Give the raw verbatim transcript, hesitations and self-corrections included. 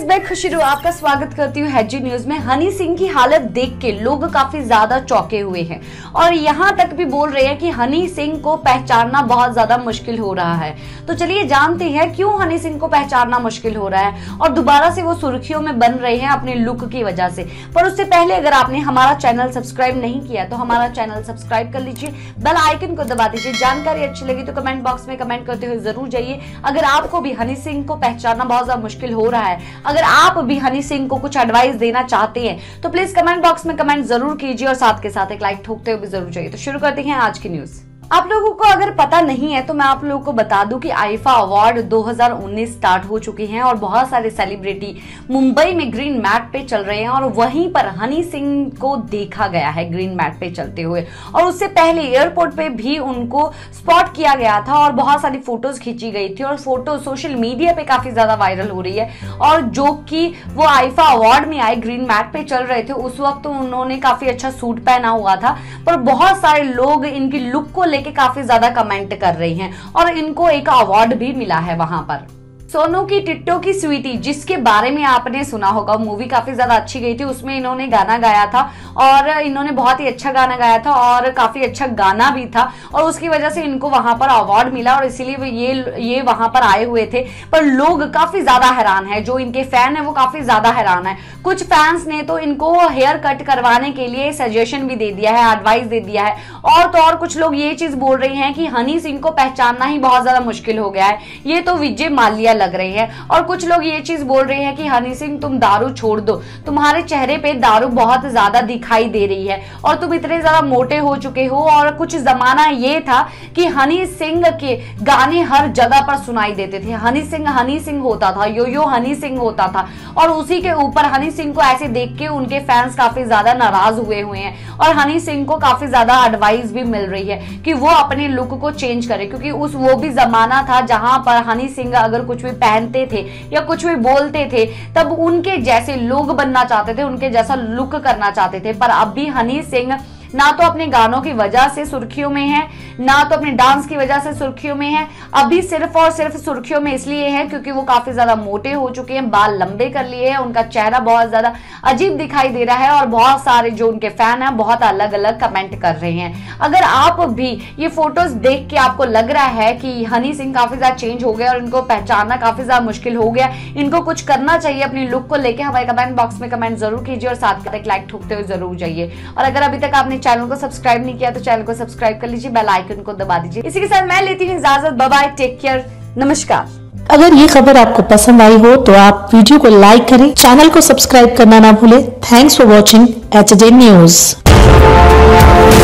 Guys, मैं खुशरू आपका स्वागत करती हूँ हैजी न्यूज में। हनी सिंह की हालत देख के लोग काफी ज्यादा चौंके हुए हैं और यहाँ तक भी बोल रहे हैं कि हनी सिंह को पहचानना बहुत ज्यादा मुश्किल हो रहा है। तो चलिए जानते हैं क्यों हनी सिंह को पहचानना मुश्किल हो रहा है और दोबारा से वो सुर्खियों में बन रहे हैं अपने लुक की वजह से। पर उससे पहले अगर आपने हमारा चैनल सब्सक्राइब नहीं किया तो हमारा चैनल सब्सक्राइब कर लीजिए, बेल आइकन को दबा दीजिए। जानकारी अच्छी लगी तो कमेंट बॉक्स में कमेंट करते हुए जरूर जाइए। अगर आपको भी हनी सिंह को पहचानना बहुत ज्यादा मुश्किल हो रहा है, अगर आप भी हनी सिंह को कुछ एडवाइस देना चाहते हैं तो प्लीज कमेंट बॉक्स में कमेंट जरूर कीजिए और साथ के साथ एक लाइक ठोकते हुए भी जरूर जाइए। तो शुरू करते हैं आज की न्यूज। आप लोगों को अगर पता नहीं है तो मैं आप लोगों को बता दूं कि आईफा अवार्ड दो हज़ार उन्नीस स्टार्ट हो चुके हैं और बहुत सारे सेलिब्रिटी मुंबई में ग्रीन मैट पे चल रहे हैं और वहीं पर हनी सिंह को देखा गया है ग्रीन मैट पे चलते हुए। और उससे पहले एयरपोर्ट पे भी उनको स्पॉट किया गया था और बहुत सारी फोटोज खींची गई थी और फोटो सोशल मीडिया पे काफी ज्यादा वायरल हो रही है। और जो कि वो आईफा अवार्ड में आए ग्रीन मैट पे चल रहे थे, उस वक्त उन्होंने काफी अच्छा सूट पहना हुआ था, पर बहुत सारे लोग इनकी लुक को कि काफी ज्यादा कमेंट कर रही हैं और इनको एक अवार्ड भी मिला है वहां पर। सोनू की टिट्टो की स्वीटी, जिसके बारे में आपने सुना होगा, मूवी काफी ज्यादा अच्छी गई थी, उसमें इन्होंने गाना गाया था और इन्होंने बहुत ही अच्छा गाना गाया था और काफी अच्छा गाना भी था और उसकी वजह से इनको वहां पर अवार्ड मिला और इसीलिए ये ये वहां पर आए हुए थे। पर लोग काफी ज्यादा हैरान है, जो इनके फैन है वो काफी ज्यादा हैरान है। कुछ फैंस ने तो इनको हेयर कट करवाने के लिए सजेशन भी दे दिया है, एडवाइस दे दिया है। और तो और कुछ लोग ये चीज बोल रहे हैं कि हनी सिंह को पहचानना ही बहुत ज्यादा मुश्किल हो गया है, ये तो विजय माल्या लग रही है। और कुछ लोग ये चीज बोल रहे हैं कि हनी सिंह तुम दारू छोड़ दो, तुम्हारे चेहरे पे दारू बहुत ज्यादा दिखाई दे रही है और तुम इतने ज्यादा मोटे हो चुके हो। और कुछ जमाना ये था कि हनी सिंह के गाने हर जगह पर सुनाई देते थे, हनी सिंह हनी सिंह होता था, यो यो हनी सिंह होता था और उसी के ऊपर हनी सिंह को ऐसे देख के उनके फैंस काफी ज्यादा नाराज हुए हुए हैं और हनी सिंह को काफी ज्यादा एडवाइस भी मिल रही है कि वो अपने लुक को चेंज करे, क्योंकि उस वो भी जमाना था जहां पर हनी सिंह अगर कुछ भी पहन थे या कुछ भी बोलते थे तब उनके जैसे लोग बनना चाहते थे, उनके जैसा लुक करना चाहते थे। पर अभी हनी सिंह ना तो अपने गानों की वजह से सुर्खियों में है, ना तो अपने डांस की वजह से सुर्खियों में है। अभी सिर्फ और सिर्फ सुर्खियों में इसलिए है क्योंकि वो काफी ज्यादा मोटे हो चुके हैं, बाल लंबे कर लिए हैं, उनका चेहरा बहुत ज्यादा अजीब दिखाई दे रहा है और बहुत सारे जो उनके फैन हैं बहुत अलग अलग कमेंट कर रहे हैं। अगर आप भी ये फोटोज देख के आपको लग रहा है कि हनी सिंह काफी ज्यादा चेंज हो गया और इनको पहचानना काफी ज्यादा मुश्किल हो गया, इनको कुछ करना चाहिए अपनी लुक को लेकर, हमारे कमेंट बॉक्स में कमेंट जरूर कीजिए और साथ में एक लाइक ठोकते हुए जरूर जाइए। और अगर अभी तक आपने चैनल को सब्सक्राइब नहीं किया तो चैनल को सब्सक्राइब कर लीजिए, बेल आइकन को दबा दीजिए। इसी के साथ मैं लेती हूँ इजाजत, बाय बाय, टेक केयर, नमस्कार। अगर ये खबर आपको पसंद आई हो तो आप वीडियो को लाइक करें, चैनल को सब्सक्राइब करना ना भूलें। Thanks for watching H J news.